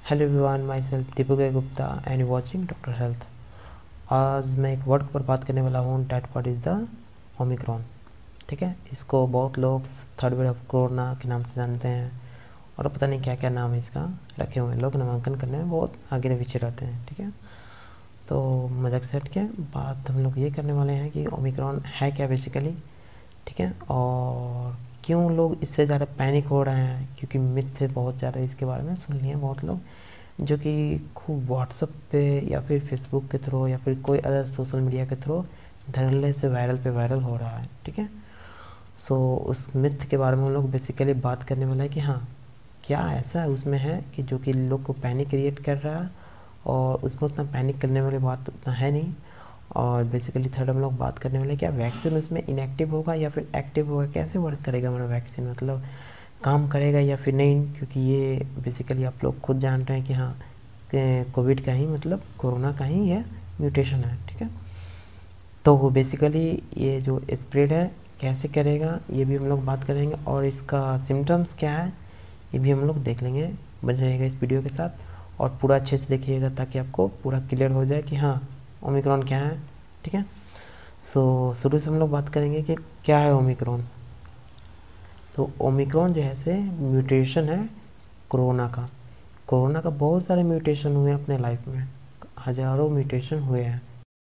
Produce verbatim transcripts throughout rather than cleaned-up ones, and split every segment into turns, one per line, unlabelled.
Hello everyone, my self Deepak Gupta and watching doctor health. आज मैं एक वर्ड पर बात करने वाला हूँ, that word is the omicron. ठीक है, इसको बहुत लोग थर्ड वेव ऑफ कोरोना के नाम से जानते हैं और पता नहीं क्या क्या नाम है इसका रखे हुए हैं। लोग नामांकन करने में बहुत आगे पीछे रहते हैं। ठीक है, तो मजाक से हट के बात हम लोग ये करने वाले हैं कि ओमिक्रॉन है क्या बेसिकली। ठीक है, और क्यों लोग इससे ज़्यादा पैनिक हो रहे हैं, क्योंकि मिथ से बहुत ज़्यादा इसके बारे में सुन लिए बहुत लोग, जो कि खूब व्हाट्सअप पे या फिर फेसबुक के थ्रू या फिर कोई अदर सोशल मीडिया के थ्रू धड़ल्ले से वायरल पे वायरल हो रहा है। ठीक है, सो उस मिथ के बारे में हम लोग बेसिकली बात करने वाला है कि हाँ, क्या ऐसा उसमें है कि जो कि लोग को पैनिक क्रिएट कर रहा है, और उसमें उतना पैनिक करने वाली बात उतना है नहीं। और बेसिकली थर्ड हम लोग बात करने वाले क्या वैक्सीन उसमें इनएक्टिव होगा या फिर एक्टिव होगा, कैसे वर्क करेगा हमारा वैक्सीन, मतलब काम करेगा या फिर नहीं, क्योंकि ये बेसिकली आप लोग खुद जान रहे हैं कि हाँ, कोविड का ही मतलब कोरोना का ही ये म्यूटेशन है। ठीक है, तो वो बेसिकली ये जो स्प्रेड है कैसे करेगा ये भी हम लोग बात करेंगे, और इसका सिम्टम्स क्या है ये भी हम लोग देख लेंगे। बने रहेगा इस वीडियो के साथ और पूरा अच्छे से देखिएगा ताकि आपको पूरा क्लियर हो जाए कि हाँ, ओमिक्रॉन क्या है। ठीक है, सो शुरू से हम लोग बात करेंगे कि क्या है ओमिक्रॉन। तो ओमिक्रॉन जो है से म्यूटेशन है कोरोना का। कोरोना का बहुत सारे म्यूटेशन हुए अपने लाइफ में, हजारों म्यूटेशन हुए हैं।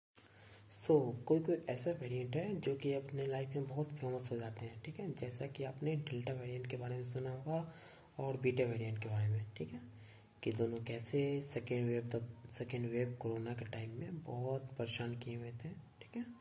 सो so, कोई कोई ऐसा वेरिएंट है जो कि अपने लाइफ में बहुत फेमस हो जाते हैं। ठीक है, जैसा कि आपने डेल्टा वेरिएंट के बारे में सुना होगा और बीटा वेरिएंट के बारे में। ठीक है, कि दोनों कैसे सेकेंड वेव तब सेकेंड वेव कोरोना के टाइम में बहुत परेशान किए हुए थे। ठीक है,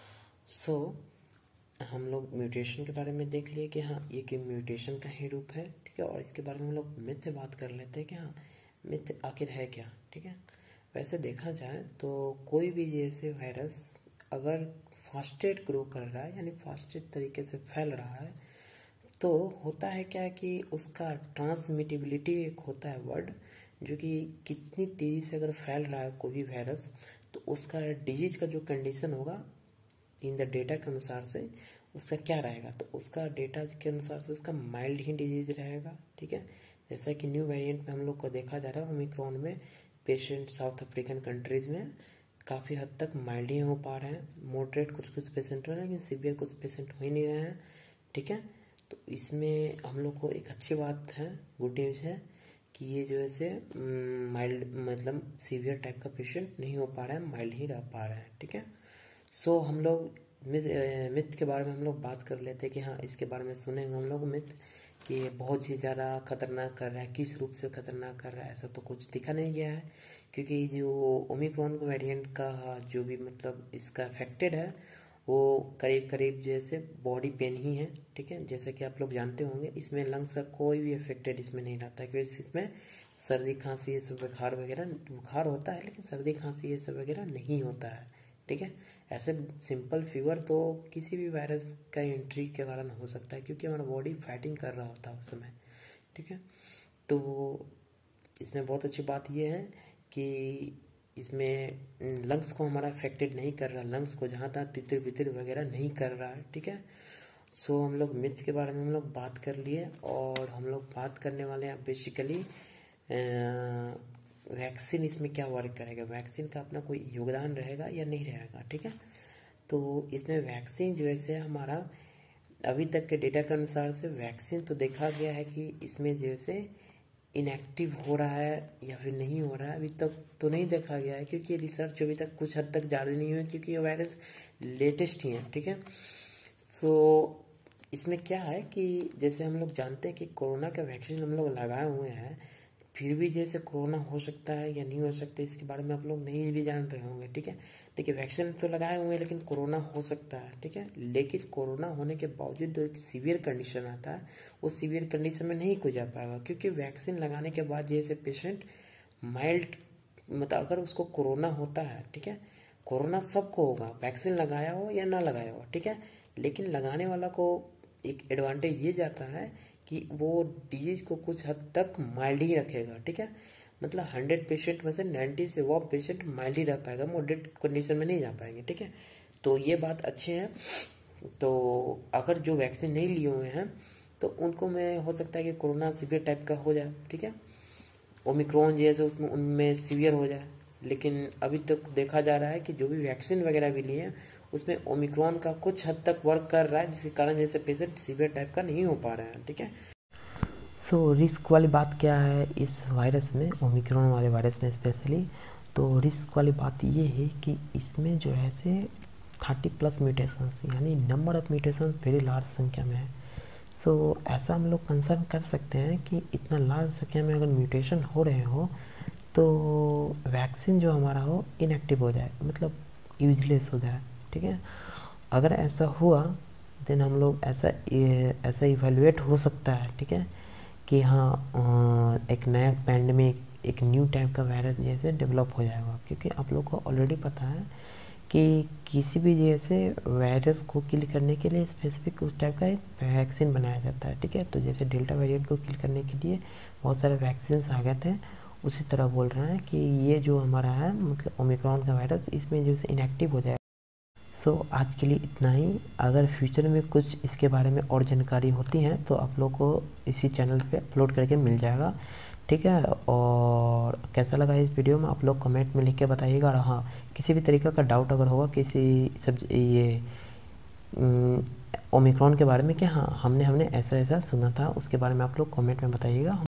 सो so, हम लोग म्यूटेशन के बारे में देख लिए कि हाँ, ये कि म्यूटेशन का ही रूप है। ठीक है, और इसके बारे में हम लोग मिथ बात कर लेते हैं कि हाँ, मिथ आखिर है क्या। ठीक है, वैसे देखा जाए तो कोई भी जैसे वायरस अगर फास्टेड ग्रो कर रहा है, यानी फास्टेड तरीके से फैल रहा है, तो होता है क्या कि उसका ट्रांसमिटेबिलिटी एक होता है वर्ड, जो कि कितनी तेज़ी से अगर फैल रहा है कोई भी वायरस, तो उसका डिजीज का जो कंडीशन होगा इन द डेटा के अनुसार से उसका क्या रहेगा, तो उसका डेटा के अनुसार से उसका माइल्ड ही डिजीज रहेगा। ठीक है, जैसा कि न्यू वेरिएंट में हम लोग को देखा जा रहा है, ओमिक्रॉन में पेशेंट साउथ अफ्रीकन कंट्रीज़ में काफ़ी हद तक माइल्ड ही हो पा रहे हैं, मॉडरेट कुछ कुछ पेशेंट हो रहे हैं, लेकिन सीवियर कुछ पेशेंट हो ही नहीं रहे हैं। ठीक है, तो इसमें हम लोग को एक अच्छी बात है, गुड न्यूज़ है कि ये जो है से माइल्ड मतलब सीवियर टाइप का पेशेंट नहीं हो पा रहा है, माइल्ड ही रह पा रहा है। ठीक है, सो हम लोग मिथ मिथ के बारे में हम लोग बात कर लेते हैं कि हाँ, इसके बारे में सुनेंगे हम लोग मिथ कि बहुत ही ज़्यादा खतरनाक कर रहा है। किस रूप से खतरनाक कर रहा है ऐसा तो कुछ दिखा नहीं गया है, क्योंकि जो ओमिक्रॉन का वेरिएंट का जो भी मतलब इसका अफेक्टेड है वो करीब करीब जैसे बॉडी पेन ही है। ठीक है, जैसे कि आप लोग जानते होंगे इसमें लंग्स का कोई भी अफेक्टेड इसमें नहीं रहता है, क्योंकि इसमें सर्दी खांसी ये सब बुखार वगैरह बुखार होता है, लेकिन सर्दी खांसी ये सब वगैरह नहीं होता है। ठीक है, ऐसे सिंपल फीवर तो किसी भी वायरस का एंट्री के कारण हो सकता है, क्योंकि हमारा बॉडी फाइटिंग कर रहा होता है उस समय। ठीक है, तो इसमें बहुत अच्छी बात यह है कि इसमें लंग्स को हमारा अफेक्टेड नहीं कर रहा, लंग्स को जहाँ तहाँ तितर बितर वगैरह नहीं कर रहा है। ठीक है, सो हम लोग मिथ के बारे में हम लोग बात कर लिए, और हम लोग बात करने वाले हैं बेसिकली वैक्सीन इसमें क्या वर्क करेगा, वैक्सीन का अपना कोई योगदान रहेगा या नहीं रहेगा। ठीक है, तो इसमें वैक्सीन जो है हमारा अभी तक के डेटा के अनुसार से वैक्सीन तो देखा गया है कि इसमें जैसे इनएक्टिव हो रहा है या फिर नहीं हो रहा है, अभी तक तो नहीं देखा गया है, क्योंकि रिसर्च अभी तक कुछ हद तक जारी नहीं हुई, क्योंकि ये वायरस लेटेस्ट ही है। ठीक है, सो इसमें क्या है कि जैसे हम लोग जानते हैं कि कोरोना का वैक्सीन हम लोग लगाए हुए हैं, फिर भी जैसे कोरोना हो सकता है या नहीं हो सकता इसके बारे में आप लोग नहीं भी जान रहे होंगे। ठीक है, देखिए वैक्सीन तो लगाए हुए हैं लेकिन कोरोना हो सकता है। ठीक है, लेकिन कोरोना होने के बावजूद जो एक सीवियर कंडीशन आता है, वो सीवियर कंडीशन में नहीं कोई जा पाएगा, क्योंकि वैक्सीन लगाने के बाद जैसे पेशेंट माइल्ड मतलब अगर उसको कोरोना होता है, ठीक है, कोरोना सबको होगा, वैक्सीन लगाया हो या ना लगाया हो। ठीक है, लेकिन लगाने वाला को एक एडवांटेज ये जाता है कि वो डिजीज को कुछ हद तक माइल्ड ही रखेगा। ठीक है, मतलब हंड्रेड पेशेंट में से नाइन्टी से वो पेशेंट माइल्ड ही रह पाएगा, मॉडरेट कंडीशन में नहीं जा पाएंगे। ठीक है, तो ये बात अच्छी है। तो अगर जो वैक्सीन नहीं लिए हुए हैं तो उनको में हो सकता है कि कोरोना सीवियर टाइप का हो जाए। ठीक है, ओमिक्रॉन जैसे उसमें उनमें सीवियर हो जाए। लेकिन अभी तक देखा जा रहा है कि जो भी वैक्सीन वगैरह भी लिए हैं उसमें ओमिक्रॉन का कुछ हद तक वर्क कर रहा है, जिसके कारण जैसे पेशेंट सीवियर टाइप का नहीं हो पा रहा है। ठीक है, सो so, रिस्क वाली बात क्या है इस वायरस में, ओमिक्रॉन वाले वायरस में स्पेशली, तो रिस्क वाली बात ये है कि इसमें जो है से थर्टी प्लस म्यूटेशंस, यानी number of mutations very large संख्या में है। सो so, ऐसा हम लोग कंसर्न कर सकते हैं कि इतना लार्ज संख्या में अगर म्यूटेशन हो रहे हो तो वैक्सीन जो हमारा हो इनएक्टिव हो जाए, मतलब यूजलेस हो जाए। ठीक है, अगर ऐसा हुआ देन हम लोग ऐसा ऐसा इवेलुएट हो सकता है। ठीक है, कि हाँ एक नया पैंडमिक, एक न्यू टाइप का वायरस जैसे डेवलप हो जाएगा। क्योंकि आप लोग को ऑलरेडी पता है कि किसी भी जैसे वायरस को किल करने के लिए स्पेसिफिक उस टाइप का एक वैक्सीन बनाया जाता है। ठीक है, तो जैसे डेल्टा वेरिएंट को किल करने के लिए बहुत सारे वैक्सीन आ गए थे, उसी तरह बोल रहे हैं कि ये जो हमारा है मतलब ओमिक्रॉन का वायरस, इसमें जो इनएक्टिव हो जाएगा। सो so, आज के लिए इतना ही। अगर फ्यूचर में कुछ इसके बारे में और जानकारी होती है तो आप लोग को इसी चैनल पे अपलोड करके मिल जाएगा। ठीक है, और कैसा लगा इस वीडियो में आप लोग कमेंट में लिख के बताइएगा। और हाँ, किसी भी तरीके का डाउट अगर होगा किसी सब ये ओमिक्रॉन के बारे में कि हाँ हमने हमने ऐसा ऐसा सुना था, उसके बारे में आप लोग कमेंट में बताइएगा।